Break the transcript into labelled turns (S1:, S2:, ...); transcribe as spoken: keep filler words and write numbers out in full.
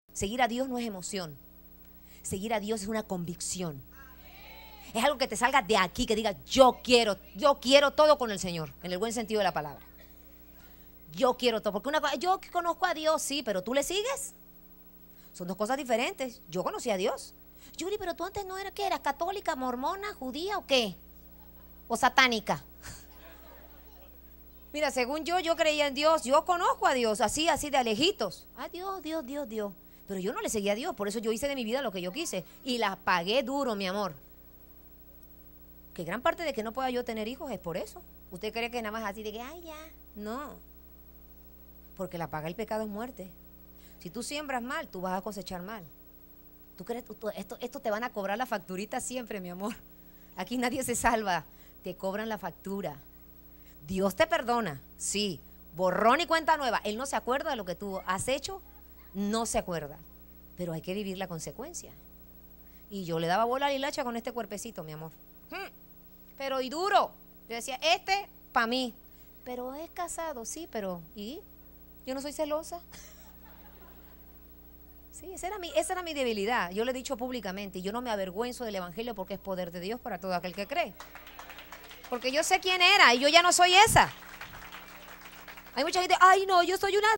S1: Seguir a Dios no es emoción. Seguir a Dios es una convicción. Es algo que te salga de aquí, que diga, yo quiero, yo quiero todo con el Señor, en el buen sentido de la palabra. Yo quiero todo, porque una cosa, yo conozco a Dios, sí, pero ¿tú le sigues? Son dos cosas diferentes. Yo conocí a Dios. Yuri, pero tú antes no eras, ¿qué eras? ¿Católica, mormona, judía o qué? ¿O satánica? Mira, según yo, yo creía en Dios, yo conozco a Dios, así, así de alejitos. Ah, Dios, Dios, Dios, Dios. Pero yo no le seguía a Dios, por eso yo hice de mi vida lo que yo quise. Y la pagué duro, mi amor. Que gran parte de que no pueda yo tener hijos es por eso. ¿Usted cree que nada más así de que, ay, ya? No. Porque la paga el pecado es muerte. Si tú siembras mal, tú vas a cosechar mal. ¿Tú crees? Tú, tú, esto, esto te van a cobrar la facturita siempre, mi amor. Aquí nadie se salva. Te cobran la factura. Dios te perdona, sí. Borrón y cuenta nueva. Él no se acuerda de lo que tú has hecho. No se acuerda. Pero hay que vivir la consecuencia. Y yo le daba bola a la hilacha con este cuerpecito, mi amor. Hmm. Pero y duro. Yo decía, este, para mí. Pero es casado, sí, pero ¿y? Yo no soy celosa. Sí, esa era, mi, esa era mi debilidad. Yo lo he dicho públicamente y yo no me avergüenzo del evangelio porque es poder de Dios para todo aquel que cree. Porque yo sé quién era y yo ya no soy esa. Hay mucha gente, ay no, yo soy una